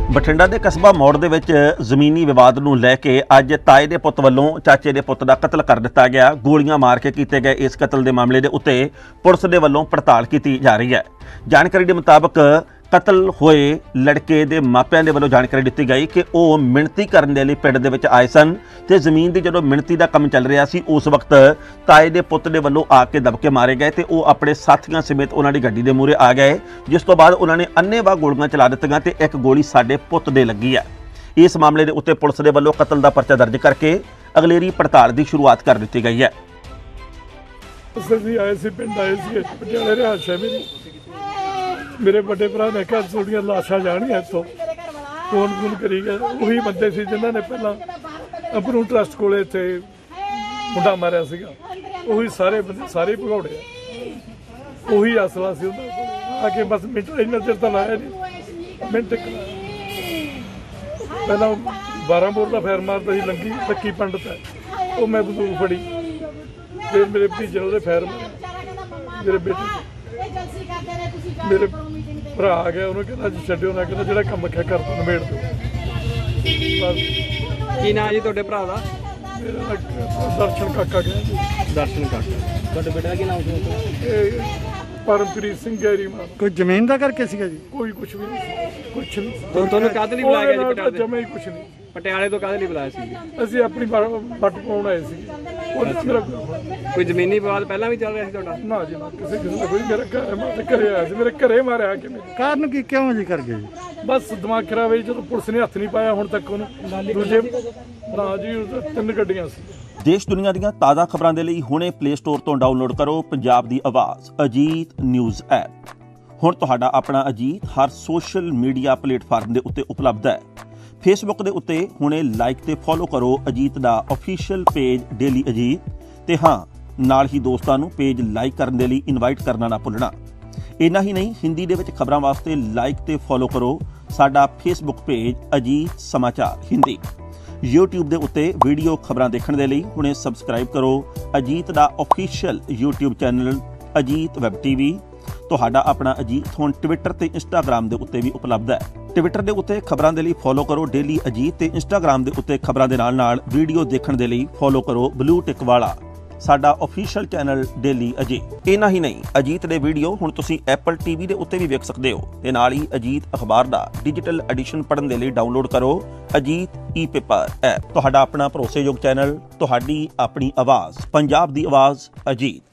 ਬਠਿੰਡਾ ਦੇ ਕਸਬਾ ਮੌੜ ਦੇ ਵਿੱਚ ਜ਼ਮੀਨੀ ਵਿਵਾਦ ਨੂੰ ਲੈ ਕੇ ਅੱਜ ਤਾਏ ਦੇ ਪੁੱਤ ਵੱਲੋਂ ਚਾਚੇ ਦੇ ਪੁੱਤ ਦਾ ਕਤਲ ਕਰ ਦਿੱਤਾ ਗਿਆ। ਗੋਲੀਆਂ ਮਾਰ ਕੇ ਕੀਤੇ ਗਏ ਇਸ ਕਤਲ ਦੇ ਮਾਮਲੇ ਦੇ ਉੱਤੇ ਪੁਲਿਸ ਦੇ ਵੱਲੋਂ ਪੜਤਾਲ ਕੀਤੀ ਜਾ ਰਹੀ ਹੈ। ਜਾਣਕਾਰੀ ਦੇ ਮੁਤਾਬਕ ਕਤਲ ਹੋਏ ਲੜਕੇ ਦੇ ਮਾਪਿਆਂ ਦੇ ਵੱਲੋਂ ਜਾਣਕਾਰੀ ਦਿੱਤੀ ਗਈ ਕਿ ਉਹ ਮਿਹਨਤੀ ਕਰਨ ਦੇ ਲਈ ਪਿੰਡ ਦੇ ਵਿੱਚ ਆਏ ਸਨ ਤੇ ਜ਼ਮੀਨ ਦੀ ਜਦੋਂ ਮਿਹਨਤੀ ਦਾ ਕੰਮ ਚੱਲ ਰਿਹਾ ਸੀ ਉਸ ਵਕਤ ਤਾਏ ਦੇ ਪੁੱਤ ਦੇ ਵੱਲੋਂ ਆ ਕੇ ਦਬਕੇ ਮਾਰੇ ਗਏ ਤੇ ਉਹ ਆਪਣੇ ਸਾਥੀਆਂ ਸਮੇਤ ਉਹਨਾਂ ਦੀ ਗੱਡੀ ਦੇ ਮੂਹਰੇ ਆ ਗਏ, ਜਿਸ ਤੋਂ ਬਾਅਦ ਉਹਨਾਂ ਨੇ ਅੰਨ੍ਹੇਵਾਹ ਗੋਲੀਆਂ ਚਲਾ ਦਿੱਤੀਆਂ ਤੇ ਇੱਕ ਗੋਲੀ ਸਾਡੇ ਪੁੱਤ ਦੇ ਲੱਗੀ ਹੈ। ਇਸ ਮਾਮਲੇ ਦੇ ਉੱਤੇ ਪੁਲਿਸ ਦੇ ਵੱਲੋਂ ਕਤਲ ਦਾ ਪਰਚਾ ਦਰਜ ਕਰਕੇ ਅਗਲੇਰੀ ਪੜਤਾਲ ਦੀ ਸ਼ੁਰੂਆਤ ਕਰ ਦਿੱਤੀ ਗਈ ਹੈ। मेरे बड़े भरा ने कहा थोड़िया लाशा जानिया इतों फोन फोन करी गए। वही बंदे से जिन्होंने पहला अपनू ट्रस्ट को मुंडा मारिया सीगा, वही सारे बंदे सारे भगौड़े वही असला से आके बस मिनट इन्ना चिर तो लाया नहीं, मिनट पहला 12 बोर का फैर मारता ही लंगी लक्की पंडित है वो मैं बंदूक फड़ी, फिर मेरे भतीजे ने फैर मारा, मेरे बेटे मेरे भरा आ गया उन्होंने कहना जी छड्डियो ना, कहना जिहड़ा काम रखिया कर निबेड़ दो। की नाम जी तुहाडे भरा दा? मेरा दर्शन काका गया जी। दर्शन काका। तुहाडे बेटे दा की नाम सी? परमप्रीत सिंह गैरी मान। कोई जमीन का करके सीगा जी? कोई कुछ भी नहीं, कुछ नहीं। ਤੁਹਾਨੂੰ ਕਾਹਦੇ ਲਈ ਬੁਲਾਇਆ ਗਿਆ ਜੀ ਪਟਿਆਲੇ? ਜਮਾ ਹੀ ਕੁਛ ਨਹੀਂ। ਪਟਿਆਲੇ ਤੋਂ ਕਾਹਦੇ ਲਈ ਬੁਲਾਇਆ ਸੀ? ਅਸੀਂ ਆਪਣੀ ਵੱਟ ਪਾਉਣ ਆਏ ਸੀ। ਕੋਈ ਜ਼ਮੀਨੀ ਵਿਵਾਦ ਪਹਿਲਾਂ ਵੀ ਚੱਲ ਰਿਹਾ ਸੀ ਤੁਹਾਡਾ? ਨਾ ਜੀ ਨਾ, ਕਿਸੇ ਦਾ ਕੋਈ ਮੇਰਾ ਘਰੇ ਆਇਆ ਸੀ, ਮੇਰੇ ਘਰੇ ਮਾਰਿਆ ਕਿ ਕਾਰਨ ਕੀ ਕਿਉਂ ਜੀ ਕਰ ਗਏ ਜੀ? ਬਸ ਦਿਮਾਗ ਖਰਾਬ ਹੋਈ, ਜਦੋਂ ਪੁਲਿਸ ਨੇ ਹੱਥ ਨਹੀਂ ਪਾਇਆ ਹੁਣ ਤੱਕ ਉਹਨੂੰ। ਦੂਜੇ ਨਾ ਜੀ 3 ਗੱਡੀਆਂ ਸੀ। ਦੇਸ਼ ਦੁਨੀਆ ਦੀਆਂ ਤਾਜ਼ਾ ਖਬਰਾਂ ਦੇ ਲਈ ਹੁਣੇ ਪਲੇ ਸਟੋਰ ਤੋਂ ਡਾਊਨਲੋਡ ਕਰੋ ਪੰਜਾਬ ਦੀ ਆਵਾਜ਼ ਅਜੀਤ ਨਿਊਜ਼ ਐਪ। ਹੁਣ ਤੁਹਾਡਾ ਆਪਣਾ ਅਜੀਤ ਹਰ ਸੋਸ਼ਲ ਮੀਡੀਆ ਪਲੇਟਫਾਰਮ ਦੇ ਉੱਤੇ ਉਪਲਬਧ ਹੈ। ਫੇਸਬੁੱਕ ਦੇ ਉੱਤੇ ਹੁਣੇ ਲਾਈਕ ਤੇ ਫੋਲੋ ਕਰੋ ਅਜੀਤ ਦਾ ਅਫੀਸ਼ੀਅਲ ਪੇਜ ਡੇਲੀ ਅਜੀਤ, ਤੇ ਹਾਂ ਨਾਲ ਹੀ ਦੋਸਤਾਂ ਨੂੰ ਪੇਜ ਲਾਈਕ ਕਰਨ ਦੇ ਲਈ ਇਨਵਾਈਟ ਕਰਨਾ ਨਾ ਭੁੱਲਣਾ। ਇੰਨਾ ਹੀ ਨਹੀਂ, ਹਿੰਦੀ ਦੇ ਵਿੱਚ ਖਬਰਾਂ ਵਾਸਤੇ ਲਾਈਕ ਤੇ ਫੋਲੋ ਕਰੋ ਸਾਡਾ ਫੇਸਬੁੱਕ ਪੇਜ ਅਜੀਤ ਸਮਾਚਾਰ ਹਿੰਦੀ। YouTube ਦੇ ਉੱਤੇ ਵੀਡੀਓ ਖਬਰਾਂ ਦੇਖਣ ਦੇ ਲਈ ਹੁਣੇ ਸਬਸਕ੍ਰਾਈਬ ਕਰੋ ਅਜੀਤ ਦਾ official YouTube channel Ajit web TV. ਤੁਹਾਡਾ ਆਪਣਾ ਅਜੀਤ ਹੁਣ ਟਵਿੱਟਰ ਤੇ ਇੰਸਟਾਗ੍ਰਾਮ ਦੇ ਉੱਤੇ ਵੀ ਉਪਲਬਧ ਹੈ। ਟਵਿੱਟਰ ਦੇ ਉੱਤੇ ਖਬਰਾਂ ਦੇ ਲਈ ਫੋਲੋ ਕਰੋ ਡੇਲੀ ਅਜੀਤ ਤੇ ਇੰਸਟਾਗ੍ਰਾਮ ਦੇ ਉੱਤੇ ਖਬਰਾਂ ਦੇ ਨਾਲ ਵੀਡੀਓ ਦੇਖਣ ਦੇ ਲਈ ਫੋਲੋ ਕਰੋ ਬਲੂ ਟਿਕ ਵਾਲਾ ਸਾਡਾ ਅਫੀਸ਼ੀਅਲ ਚੈਨਲ ਡੇਲੀ ਅਜੀਤ। ਇੰਨਾ ਹੀ ਨਹੀਂ, ਅਜੀਤ ਦੇ ਵੀਡੀਓ ਹੁਣ ਤੁਸੀਂ ਐਪਲ TV ਦੇ ਉੱਤੇ ਵੀ ਵੇਖ ਸਕਦੇ ਹੋ ਤੇ ਨਾਲ ਹੀ ਅਜੀਤ ਅਖਬਾਰ ਦਾ ਡਿਜੀਟਲ ਐਡੀਸ਼ਨ ਪੜ੍ਹਨ ਦੇ ਲਈ ਡਾਊਨਲੋਡ ਕਰੋ ਅਜੀਤ ਈ-ਪੇਪਰ ਐਪ। ਤੁਹਾਡਾ ਆਪਣਾ ਭਰੋਸੇਯੋਗ ਚੈਨਲ, ਤੁਹਾਡੀ ਆਪਣੀ ਆਵਾਜ਼, ਪੰਜਾਬ ਦੀ ਆਵਾਜ਼ ਅਜੀਤ।